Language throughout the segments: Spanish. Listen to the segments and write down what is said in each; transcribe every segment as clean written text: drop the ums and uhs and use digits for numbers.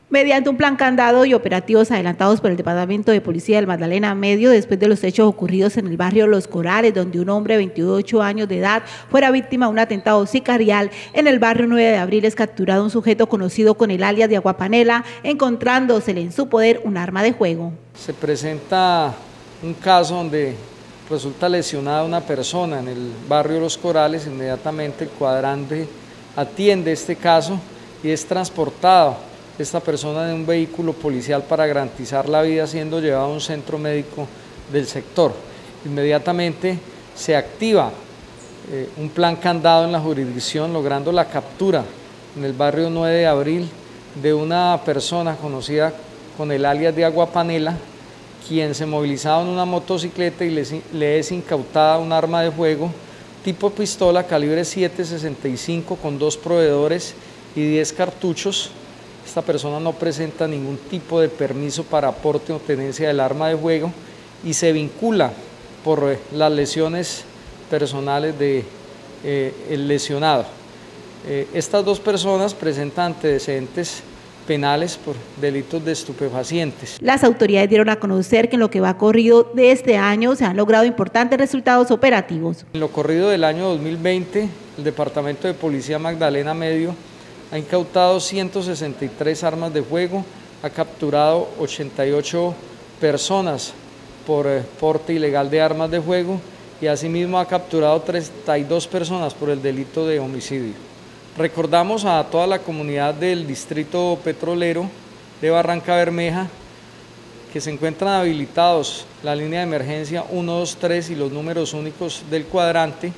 Mediante un plan candado y operativos adelantados por el Departamento de Policía del Magdalena Medio, después de los hechos ocurridos en el barrio Los Corales, donde un hombre de 28 años de edad fuera víctima de un atentado sicarial, en el barrio 9 de Abril es capturado un sujeto conocido con el alias de Aguapanela, encontrándosele en su poder un arma de fuego. Se presenta un caso donde resulta lesionada una persona en el barrio Los Corales. Inmediatamente el cuadrante atiende este caso y es transportado esta persona en un vehículo policial para garantizar la vida, siendo llevado a un centro médico del sector. Inmediatamente se activa un plan candado en la jurisdicción, logrando la captura en el barrio 9 de Abril de una persona conocida con el alias de Aguapanela, quien se movilizaba en una motocicleta y le es incautada un arma de fuego tipo pistola calibre .765 con 2 proveedores y 10 cartuchos. Esta persona no presenta ningún tipo de permiso para aporte o tenencia del arma de fuego y se vincula por las lesiones personales del lesionado. Estas 2 personas presentan antecedentes penales por delitos de estupefacientes. Las autoridades dieron a conocer que en lo que va corrido de este año se han logrado importantes resultados operativos. En lo corrido del año 2020, el Departamento de Policía Magdalena Medio ha incautado 163 armas de fuego, ha capturado 88 personas por porte ilegal de armas de fuego y asimismo ha capturado 32 personas por el delito de homicidio. Recordamos a toda la comunidad del distrito petrolero de Barranca Bermeja que se encuentran habilitados la línea de emergencia 123 y los números únicos del cuadrante.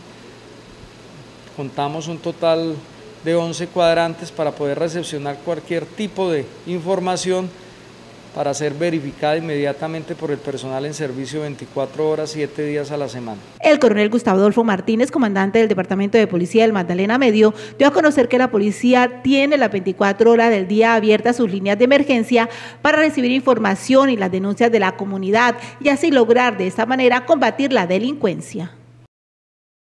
Contamos un total de 11 cuadrantes para poder recepcionar cualquier tipo de información para ser verificada inmediatamente por el personal en servicio 24 horas, 7 días a la semana. El coronel Gustavo Adolfo Martínez, comandante del Departamento de Policía del Magdalena Medio, dio a conocer que la policía tiene las 24 horas del día abiertas sus líneas de emergencia para recibir información y las denuncias de la comunidad y así lograr de esta manera combatir la delincuencia.